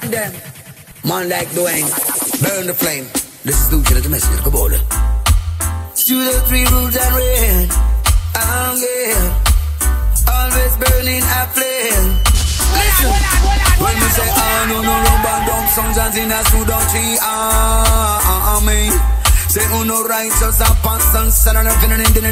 on them. Man like Dwayne, burn the flame. This is Luke, the message of the Kabbalah. Studio 3 rules and rain. Oh yeah. Always burning a flame. Listen. When we say, no, run down songs and in a Studio 3 army. Say, no righteous and passion, son and finna in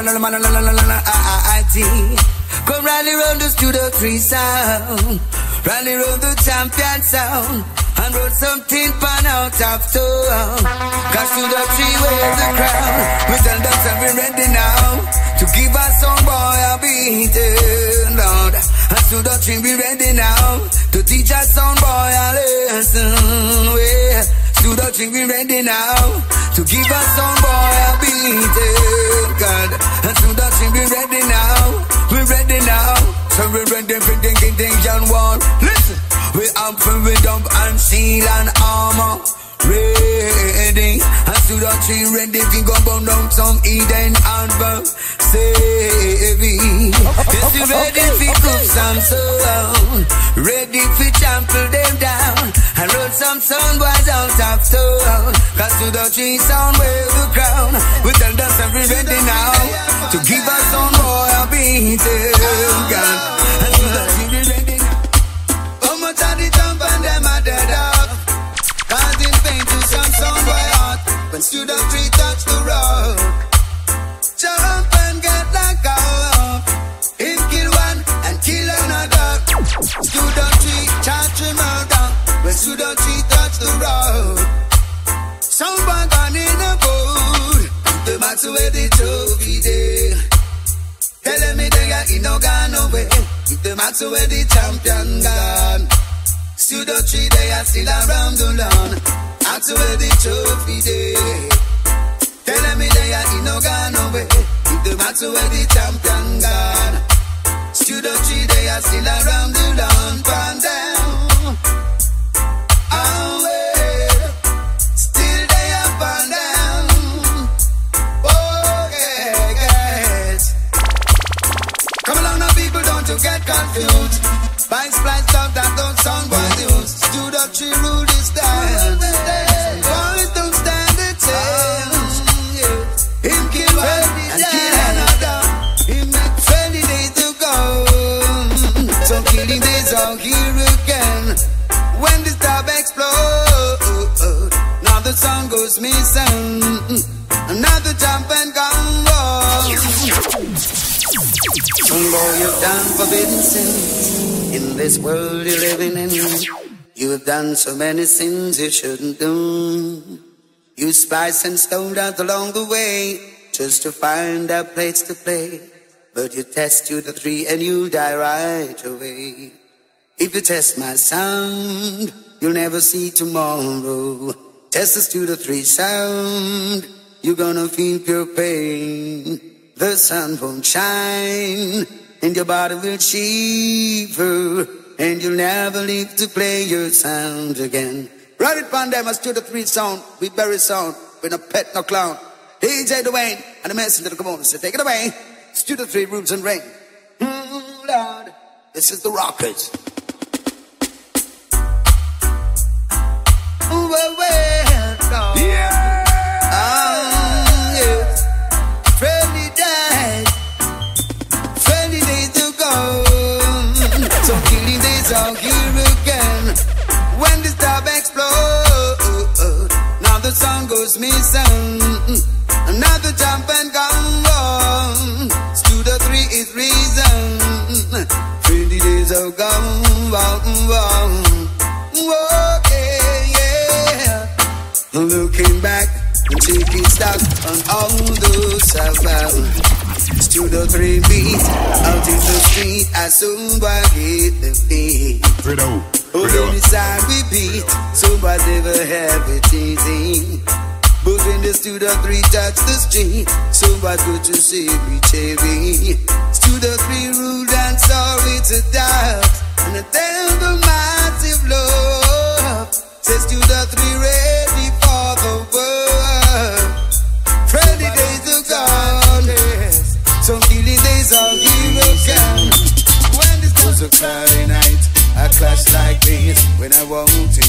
the come rally round the Studio 3 sound. Rally round the champion sound. And wrote something pan out of town. Cause Studio 3 wear the crown. We tell them that we're ready now to give us some boy a beating, Lord. And Studio 3 be ready now to teach us some boy a lesson. Studio 3 be ready now to give us some boy a beating, God. And Studio 3 be ready now. We're ready now. So we're ready for the Gideon war. Listen. We up and we dump and seal and armor. Ready. And Studio 3 ready if you go burn down some Eden and burn saving. Yes, you ready for cook some sound. Ready for trample them down. And roll some sound boys out of town. Cause Studio 3 sound wear the crown. We tell them that we're ready now to give us some boy a beating, God. And Studio 3 be ready now. How much of the jump and them are dead up? Causing pain to some boy heart. When Studio 3 touch the road, jump and get like up. Him kill one and kill another. Studio 3 charge him murder. When Studio 3 touch the road, some boy gone in a boat. The max away the trophy day. Telling me they got no gone away. If the max away the champion gone. Studio 3 they are still around the lawn. Max away the trophy day. Telling me they are no gone away. If the max away the champion gone. Studio 3 they are still around the lawn. Pan down. Oh yeah. Still they are pan down. Oh yeah, guys. Come along now people, don't you get confused. By splice stuff that don't sound what use. Studio 3 rule this dance. Boy, don't stand the chance. Him kill one and kill another. Him make 20 days to go. So killing days are here again. When the star explode, now the song goes missing. Another jump and gone. Boy, you've done forbidden sins in this world you're living in. You have done so many sins you shouldn't do. You spice and stoned out along the way just to find a place to play. But you test Studio 3 and you'll die right away. If you test my sound, you'll never see tomorrow. Test the Studio 3 sound, you're gonna feel pure pain. The sun won't shine, and your body will shiver, and you'll never live to play your sound again. Run it, Pandema, Studio 3 sound, we bury sound, we're no pet, no clown. DJ Dwayne, and the messenger to come on, so take it away. Studio 3 roots and rain. Lord, this is the Rockers. Yeah. Friendly died, friendly days to go. So killing days are here again. When the star explode, now the song goes missing. Another jump and gone. Studio 3 is reason. Friendly days are gone. Yeah. Looking back and taking stock on all those I've found. Studio 3 beat out in the street. I soon hit the beat. Oh, any side we beat, somebody never have it easy. But when the Studio 3 touch the street, somebody good to see me cherry. Studio 3 rule and sorry to doubt, and I tell the massive love. Say Studio 3 ready for the world. Friendly days are gone, some killing days are here again. When this was a cloudy night, I clashed like this when I walked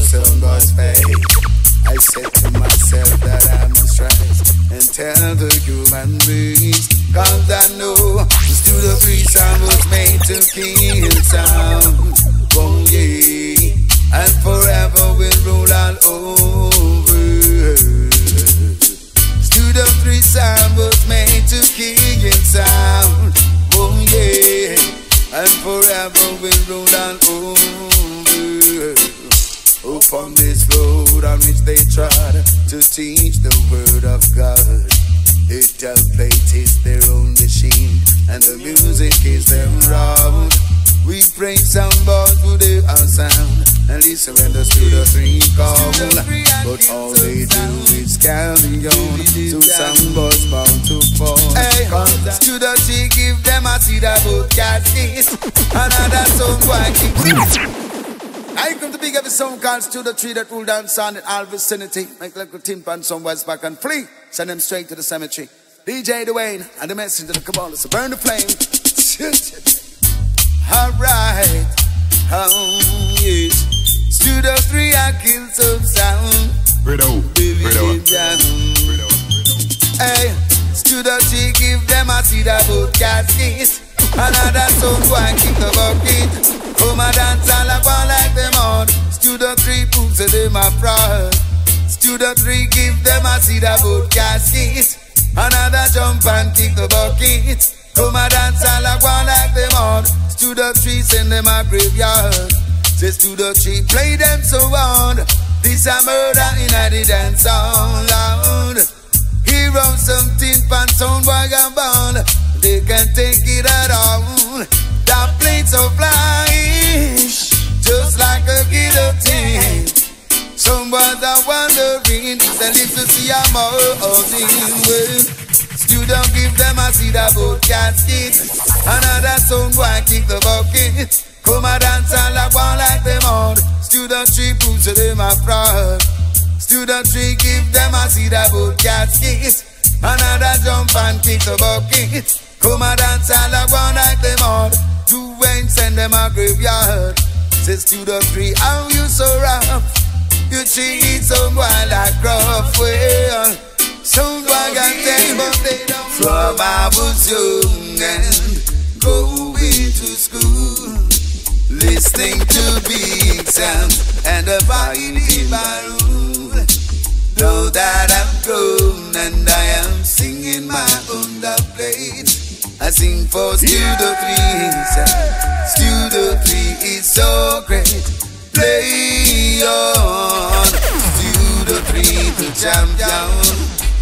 sun was fade, I said to myself that I must rise and tell the human beings, 'cause I know the Studio 3 sound was made to kill sound. Oh yeah, and forever will rule all over. Studio 3 sound was made to kill sound. Oh yeah, and forever will rule all over. Upon this road on which they trod to teach the word of God, the dull plate is their own machine, and the music is their round. We bring some boys to the sound and listen when the Studio 3 call, but all they do is carry on. So some boys bound to fall. Hey, Studio 3 give them a seed about casket, another song boy keep. I come to big up the song called Studio 3 that rule down sound in all vicinity. Make like a timpan somewhere's back and flee. Send them straight to the cemetery. DJ Dwayne and the messenger to come on, let's burn the flame. Alright, yes. Studio 3 I kill some sound. Hey, Studio 3 give them a seed about casket, another song go and kick the bucket. Come and dance all up like them on. Studio 3 proves that them a fraud. Studio 3 give them a seed about casket, another jump and kick the bucket. Come and dance all up like them on. Studio 3 send them a graveyard. Say Studio 3 play them so on. This a murder in a the dance all loud. Heroes something pan sound boy and ball. They can take it at all. That plane so flying, just like a guillotine. Some boys are wondering, they live to see a mountain. Well, Studio give them a seed about casket, another song boy kick the bucket. Come and dance all like one like them on. Studio 3 proves to them a fraud. Studio 3 give them a seed about casket, another jump and kick the bucket. Come and dance all like one like them on. Dwayne send them a graveyard. Say Studio 3, how you so rough? You treat some boy like rough way. Some boy got them but they don't. From I was young and going to school, listening to big sounds and a party in my room. Know that I'm grown and I am singing my own love plate. I sing for Studio 3, Studio 3 is so great. Play on, Studio 3 the champion.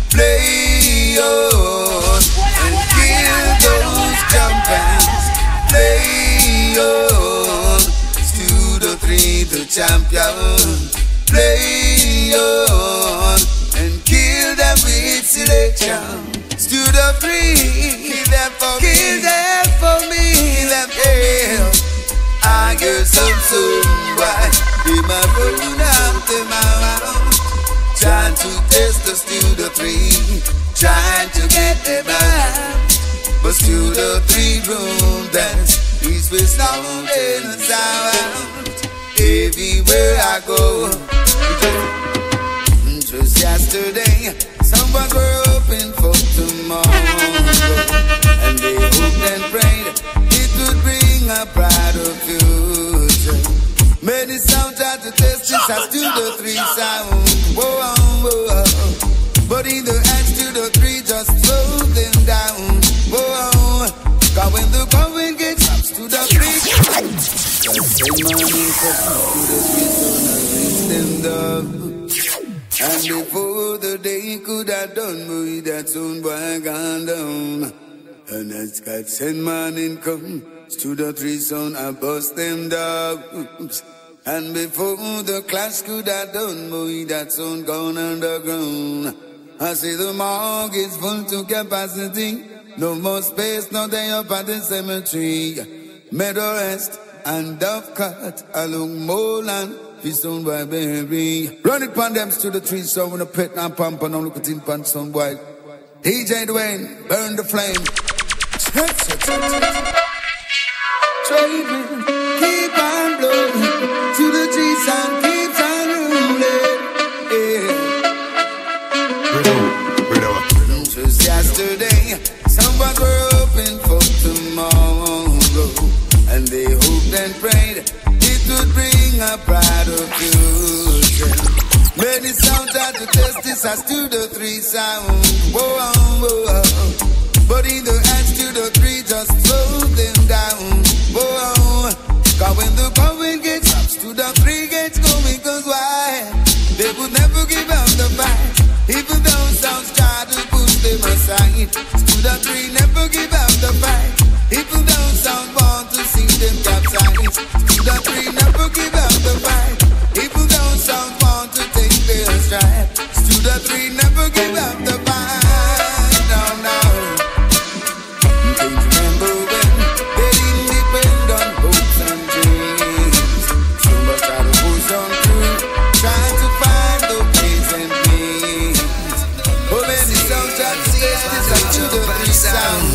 Play on, and kill those champions. Play on, Studio 3 the champion. Play on, and kill them with selection. Studio 3, kill them for me, kill them for me, kill them hell. I hear some boy, they my road out to my house, trying to test the Studio 3, trying to get them out. But Studio 3 room dance is with sound and sound. Everywhere I go, just yesterday, someone were hoping for tomorrow, and they hoped and prayed it would bring a brighter future. Many sound tried to test this as Studio 3 sound, whoa, whoa. But in the end Studio 3 just slow them down, whoa. Cause when the going gets up, Studio 3 just take money for Studio 3 so now reach them down. And before the day could have done, boy, that soon boy gone down. And as God send man income, Studio 3 son, I bust them dogs. And before the class could have done, boy, that soon gone underground. I see the morgue is full to capacity. No more space, no day up at the cemetery. Meadow Rest and Dove Cut, I look more land. Fish on boy, baby. Run it pon them Studio 3 so when a pet and pump and look at him pon son boy. DJ Dwayne, burn the flame. Trading, keep on blowing. To the G sound keeps on pride of fusion. Many sounds try to test this as Studio 3 sound. Whoa, whoa. But in the end, Studio 3 just slow them down. Whoa. Cause when the going gets up, Studio 3 gets going. Cause why? They would never give up the fight. Even though sounds try to push them aside. Studio 3 never give up the fight. Even though sound want to see them capsize. Studio 3 never give up the fight. Even though sound want to take their stride. Studio 3 never give up the fight. No, no. You can't remember when they didn't depend on hopes and dreams. So much try to push on through, trying to find the ways and means. Oh, many songs try to see this as Studio 3 sound.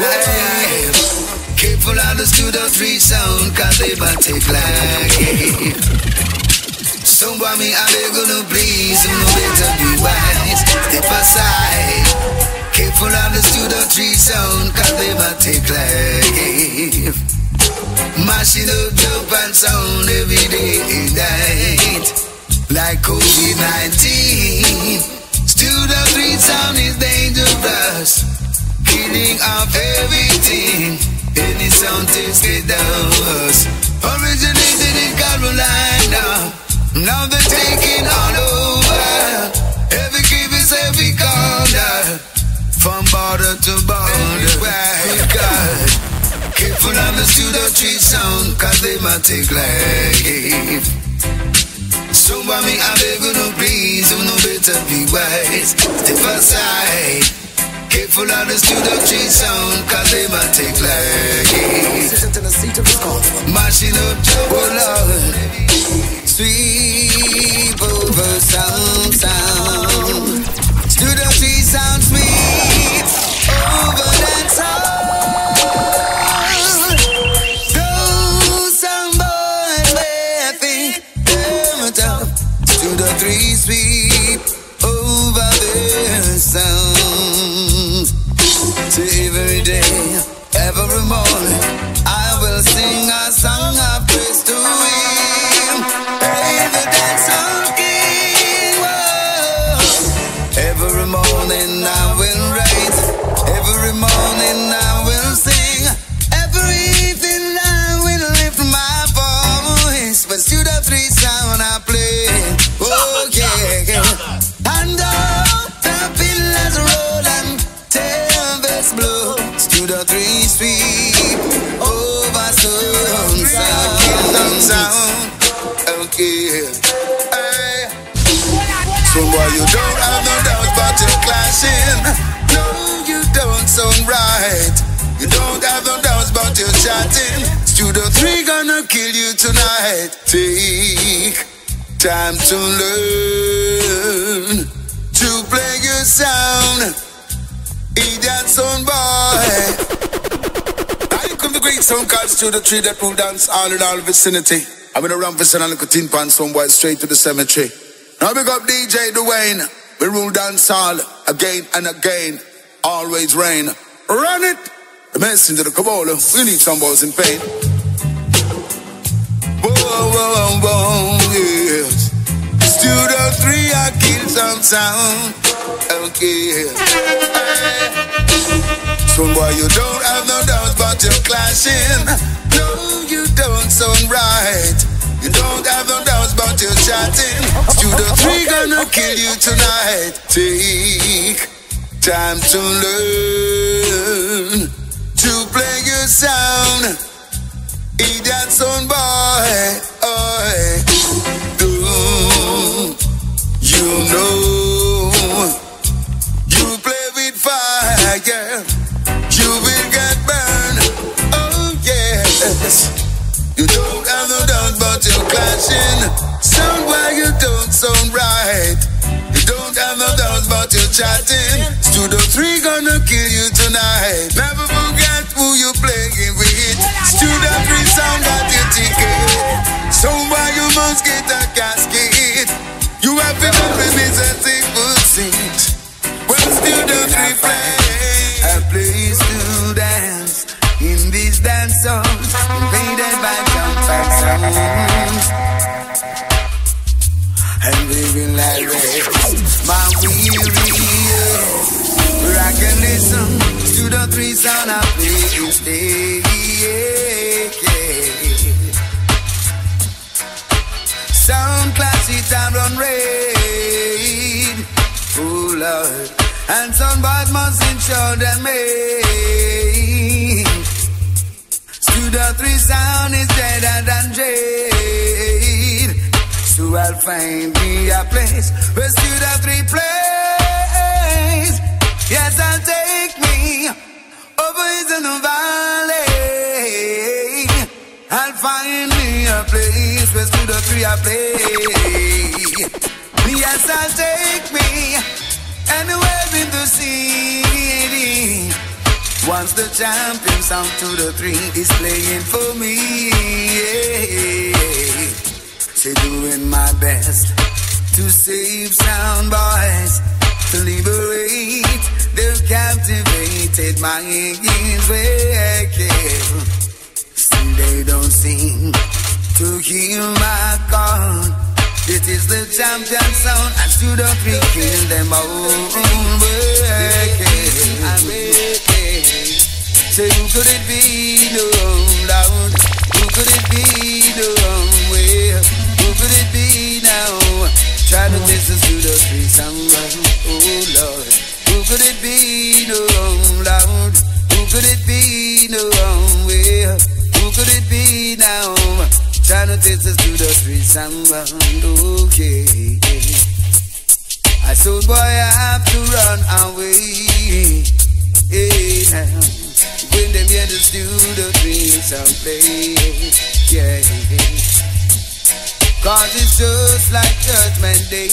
Careful of the Studio 3 sound, cause they might take like someone me, I beg you please, you know better be wise. Step aside. Careful of the Studio 3 sound, cause they might take like mashing up jump and sound every day and night. Like COVID-19, Studio 3 sound is dangerous, killing off everything. Any sound tasted us. Originated in Carolina, now they're taking all over. Every crevice, every corner, from border to border. God, careful of the Studio 3 sound, cause they might take life. So by me, I beg you no please, you know better be wise. Step aside. Careful of the Studio 3 sound, cause they might take life. Mashing up trouble, Lord. Sweep over sound. Studio 3 sound, sweep over that sound. Those sound boys may think they're tough. Studio 3 sweep over their sound. So every day, every morning, I will sing a song of praise to Him. Hey, the dance of King. Every morning I will write. Every morning I will sing. Every evening I will lift my voice. When Studio 3 sound I play. Oh yeah. And all the pillars roll and blow. Studio 3 sweep over sound. Okay. Hey. So boy, you don't have no doubt but you're clashing. No, you don't sound right. You don't have no doubts but you're chatting. Studio 3 gonna kill you tonight. Take time to learn to play your sound. Idiot sound boy. Now you come the great sound called Studio 3 that will dance all in all vicinity. I'm gonna run for some little tin pan sound boy straight to the cemetery. Now big up DJ Dwayne. We rule dance all again and again. Always rain. Run it. The messenger the Kabbalah. We need some boys in pain. Whoa, yes. Studio 3 I kill some sound. Okay. So boy, you don't have no doubts but you're clashing. No, you don't sound right. You don't have no doubts but you're chatting. Studio 3 gonna kill you tonight. Take time to learn to play your sound. Idiot sound boy. Do you know? You play with fire, you will get burned. Oh yes. You don't have no doubt but you're clashing. Sound why you don't sound right. You don't have no doubt but you're chatting. Studio 3 gonna kill you tonight. Never forget who you playing with. Studio 3 sound got your ticket. So why you must get a casket. You have to come with me a 6-foot seat. When Studio 3 play, a place to dance in these dance songs invaded by jump and sounds. my weary ears. Where I can listen to the 3 sound I play each day. Sound classy time run raid. Oh Lord, and some bad must ensure them made. Studio 3 sound is deader than jade. So I'll find me a place where Studio 3 plays. Yes, I'll take me over in the valley. I'll find me a place where Studio 3 I play. Yes, I'll take me anywhere in the city. Once the champion sound Studio 3 is playing for me. Say doing my best to save sound boys, to liberate their captivated minds. Still they don't seem to hear my call. It is the champion sound, and Studio 3 kill them all. Say who could it be, no loud? Who could it be, no way? Who could it be now? Try to taste the Studio 3 sound, oh Lord. Who could it be, no loud? Who could it be, no way? Who could it be now? Try to taste the Studio 3 sound, okay. I said, boy, I have to run away. Yeah. When them hear the Studio 3 sound play, yeah. Cause it's just like Judgment Day.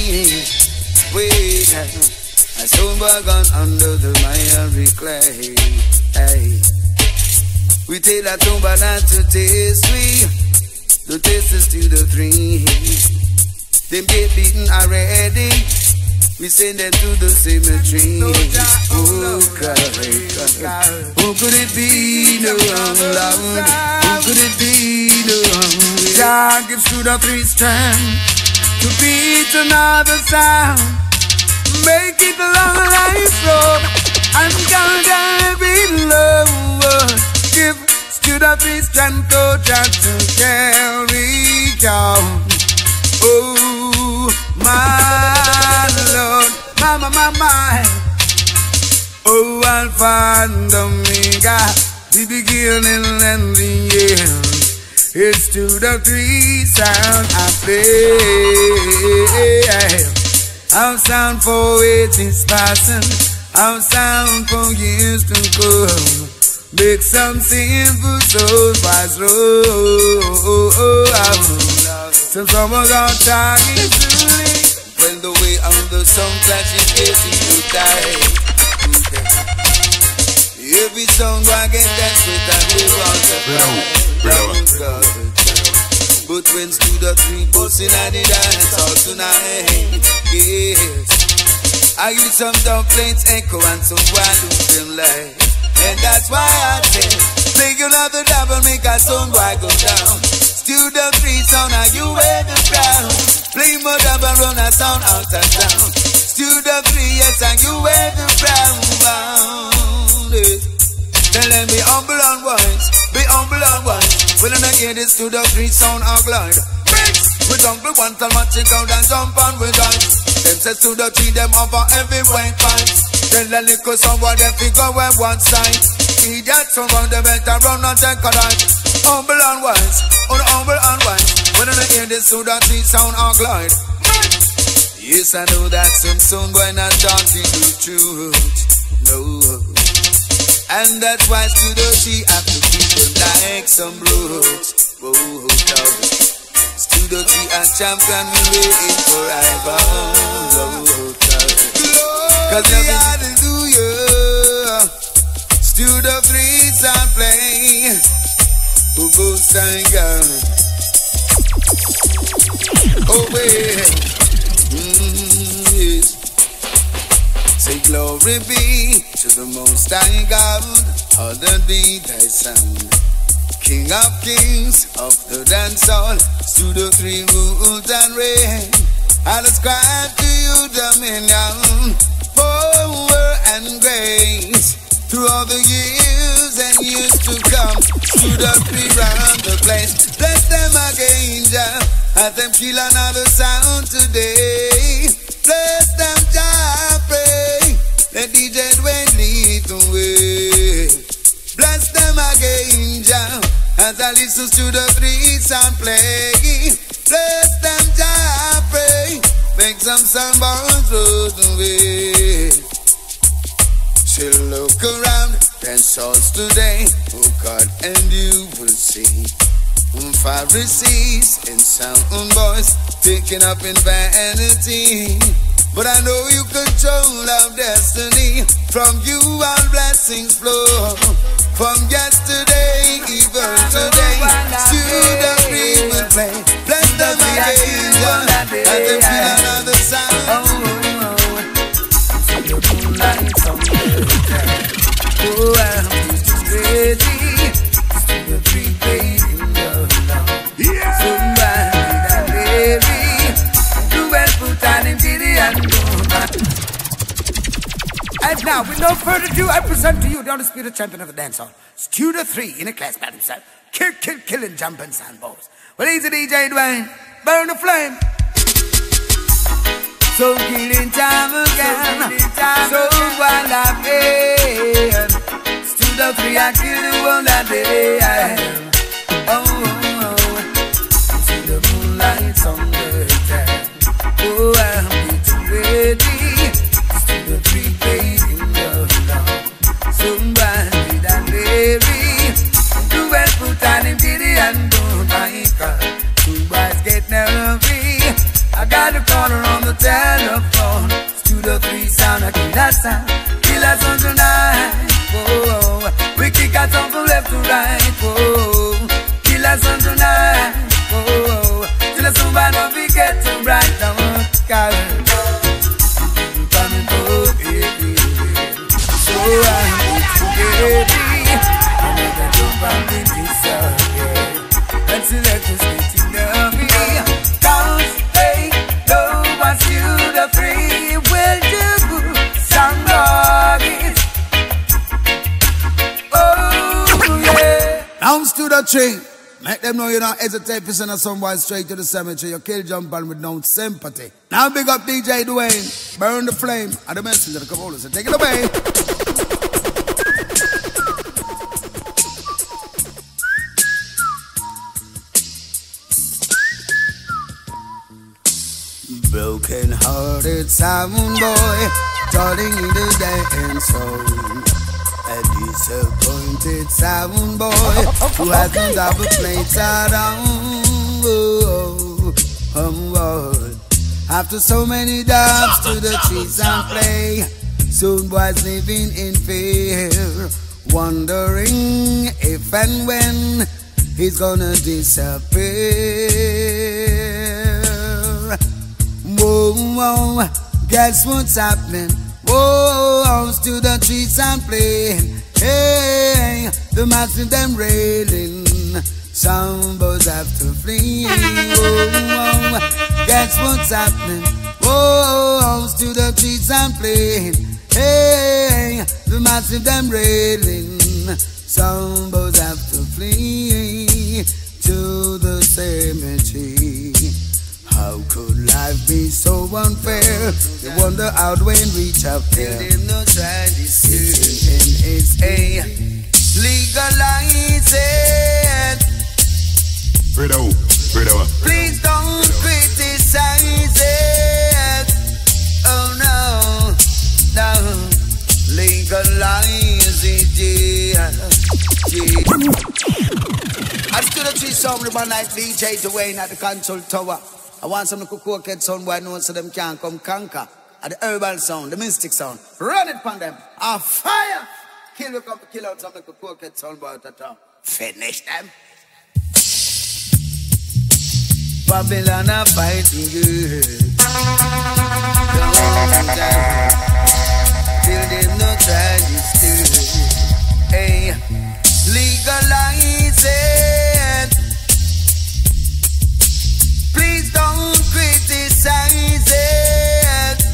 Wait, I saw my gun under the miry clay. Hey. We tell a tumba not to taste we, to taste the Studio 3. Them get beaten already. We send them to the cemetery. Oh God, who could it be? No loud. Who could it be? No. God gives Studio 3 strength to beat another sound. Make it a long life road. I'm gonna be low. Give Studio 3 strength to just to carry on. Oh my Lord, my. Oh, Alpha and Omega, the beginning and the end. It's Studio 3 sound I play. Our sound for it is passing, our sound for years to come. Make some simple souls wise roll. Some someone got talking truly. When the way on the sound clash is getting too tight. Every song I get desperate and we want to cry. But when Studio 3 bossing at the dance all tonight, yes, I use some dumplings echo and some wild light. And that's why I say, make another double, make a song why go down. Studio 3 sound, are you wear the crown? Play more double, run a sound out of town. Studio 3, yes, and you wear the crown. Then let me humble and wise, be humble and wise. When I hear this Studio 3 sound, I glide. With humble one, tell my chick out and jump on with us. Them say Studio 3, them over every white fight. Then the little someone them figure when one side. Idiot someone them better run and take a life. Humble and wise, humble and wise. When I hear this Studio 3 sound, I glide. Yes, I know that some sound when I'm talking the truth. No. And that's why Studio 3 have to keep them like some roots. Oh, Studio 3 and champion we waiting forever. Cause hallelujah, Studio 3's are playing. Who goes and gone? Oh wait, yes. Say glory be to the Most High God, hallowed be thy sound. King of kings of the dance hall, Studio 3 rules and reign. I'll ascribe to you you dominion, power and grace. Through all the years and years to come, stood up around the place. Bless them again, Jah, as them kill another sound today. Bless them, Jah, pray. Let DJ Dwayne lead the way. Bless them again, Jah, as I listen to the three sound play. Bless them, Jah, pray. Make some soundboards roll the way. She'll look around, dance souls today. Oh God, and you will see Pharisees in sound voice, picking up in vanity. But I know you control our destiny. From you all blessings flow. From yesterday, even today, to the people play. Bless them again, and them feel another sound. Oh, I'm ready to the free baby love. Somebody that baby, you well put on in the and now, with no further ado, I present to you the undisputed champion of the dancehall, Studio 3 in a class by himself. Killing, jumping sandballs. Well, he's a DJ Dwayne, burn the flame. So killing time again, so while I'm in Studio 3, I kill the one that day I am. Oh, see the moonlight on the time. Oh, I'm getting ready. Studio 3, baby, love. Somebody that baby, you well put on him diddy and don't mind her. Two boys get nervy. I got a caller on the telephone. Studio 3 sound, I kill that sound. Kill that sound tonight. Oh, we kick out on from left to right. Oh, kill that sound tonight. Oh, till the somebody don't be get too bright. I want to carry. You coming to baby. So I'm ready. I never jump on the disappear. And select us getting nervy. Studio 3 will do somebody. Oh yeah. Down Studio 3. Make them know you don't hesitate to send some boy straight to the cemetery. You kill jumping with no sympathy. Now big up DJ Dwayne. Burn the flame. And the messenger the come over. So take it away. Broken hearted sound boy, darling in the dance hall. A disappointed sound boy who has no double plates around. After so many dogs to the trees and play, soon boys living in fear, wondering if and when he's gonna disappear. Whoa, whoa, guess what's happening? Whoa, to the trees and playing. Hey, the massive them railing. Some birds have to flee. Whoa, guess what's happening? Whoa, to the trees and playing. Hey, the massive them railing. Some birds have to flee to the cemetery. How could life be so unfair? They wonder how Dwayne reach up there. Tell them no try this NSA. Legalize it. Fredo. Please don't criticize it. Oh no. Legalize it, yeah. I stood at 3 song with my night DJ Dwayne at the console tower. I want some cookhead sound boy know so them can't come conquer. At the herbal sound, the mystic sound. Run it upon them. A fire! Kill you come to kill out some cookhead sound boy at the top. Finish them. Babylon are fighting good. Don't die. Till them no try this too. Hey, legalize it. Please don't criticize it.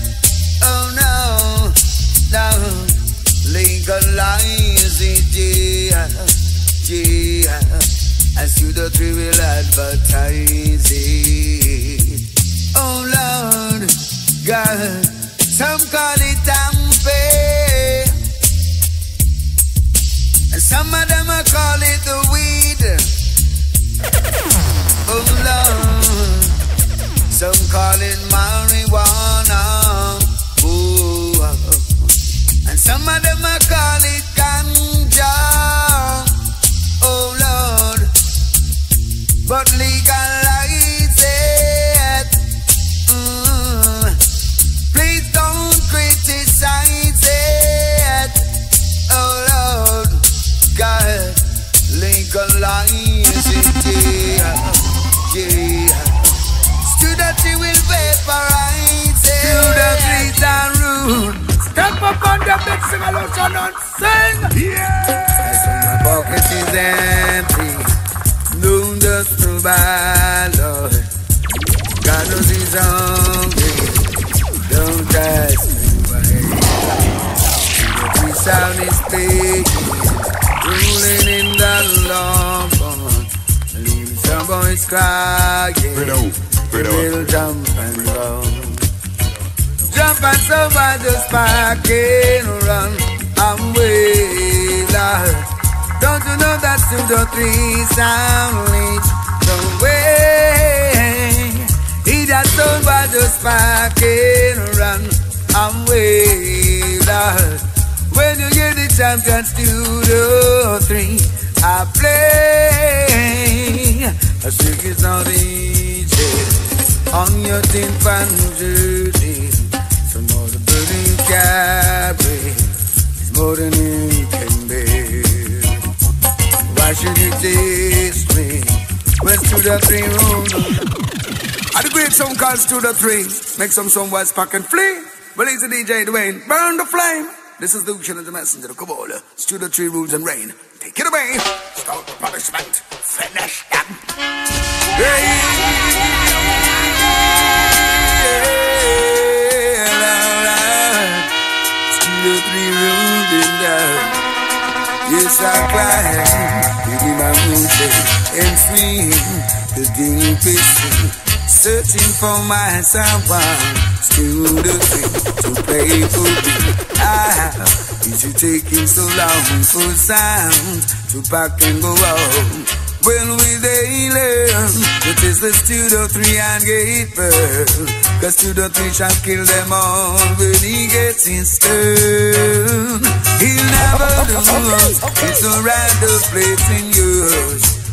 Some call it marijuana. Ooh. And some of them a call it ganja. Oh Lord. But legalize it. Please don't criticize it. Oh Lord. God, legalize it. Yeah. Student, you will vaporize it. Student, please are rude. Step up on the big sing-along and sing. As my pocket is empty, don't just provide, Lord. God knows he's hungry. Don't ask me why. The sound is speaking, ruling in the long run. Leaving some boys crying. We'll jump and run. Jump and somebody just park and run. I'm way loud. Don't you know that 2 to 3 sound leads the way? He just somebody just park and run. I'm way loud. When you hear the champions 2 to 3, I play. I think it's not easy on your tin pan journey. So more the burden you carry is more than you can bear. Why should you taste me when 2 to 3 rounds? I the great song called 2 to 3. Make some boys pack and flee. Release the DJ Dwayne, burn the flame. This is Lucian and the messenger of Kabbalah. 2 to 3 rules and rain. Take it away. Start the punishment. Finish them. Yes, I climb, giving my moonshine and free the deepest sea, searching for my someone, still the thing to play for me. Is it taking so long for sound to pack and go out? When we they learn that is the 2 to 3 and get burned, 'cause 2 to 3 shall kill them all when he gets his turn. He'll never lose, it's a random place in yours.